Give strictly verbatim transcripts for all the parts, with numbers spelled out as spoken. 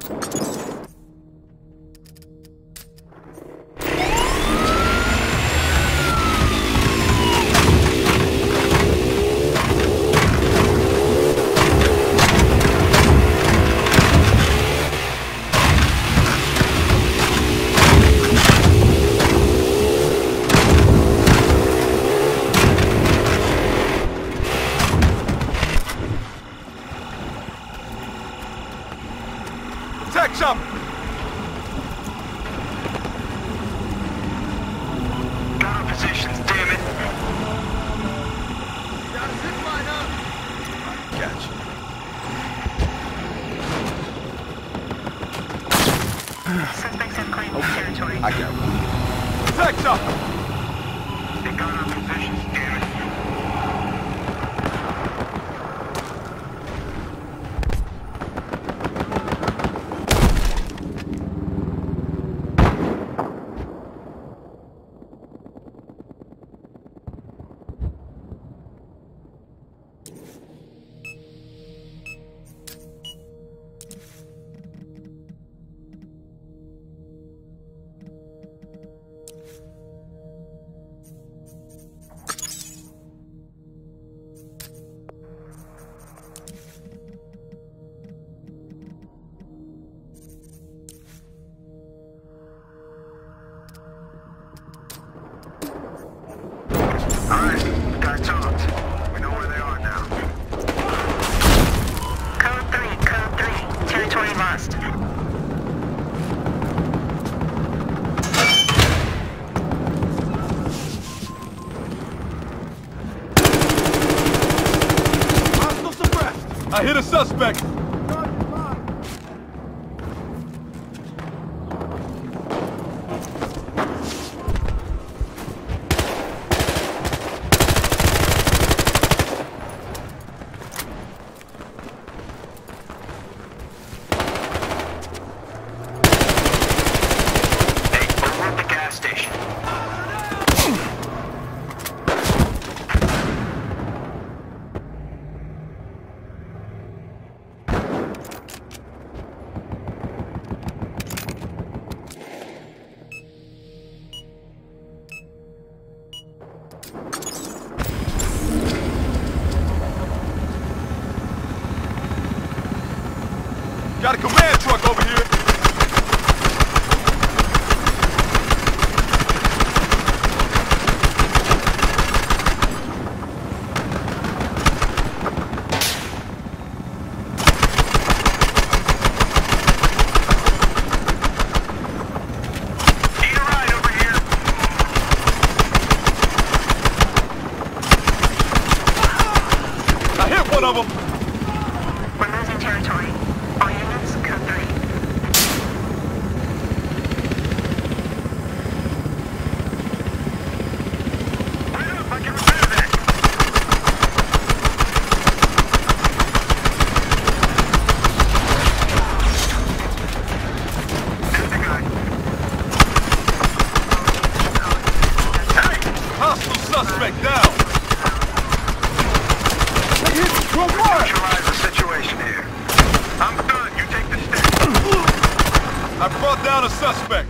Attack chopper! Got our positions, damn it. Got a zip line up. I got you. Suspects have claimed territory. I got one. Attack chopper! They got our positions, damn it. Alright, guys talked. We know where they are now. Code three, code three. Territory lost. Hostile suppressed! I hit a suspect! Got a command truck over here! Need a ride over here. I hit one of them! We're losing territory. All units, code three. Wait up, I can repair that. There's the guy. Hey! Hostile suspect down! Hey, hit me! Throw fire! Neutralize the situation here. I'm done. You take the stick. I brought down a suspect!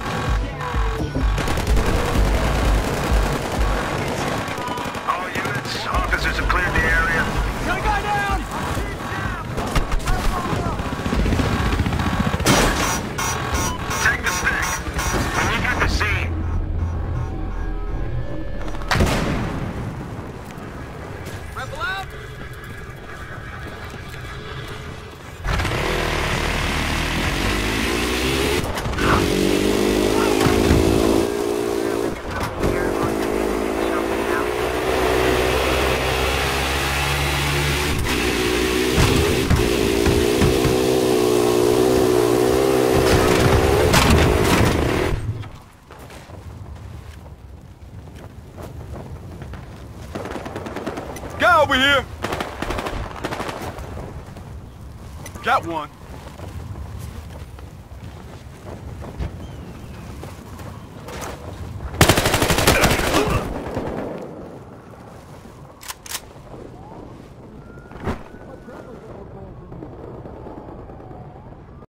All units, officers have cleared the area. Got a guy down! Take the stick. When you get the scene. Rebel out! Guy over here! Got one.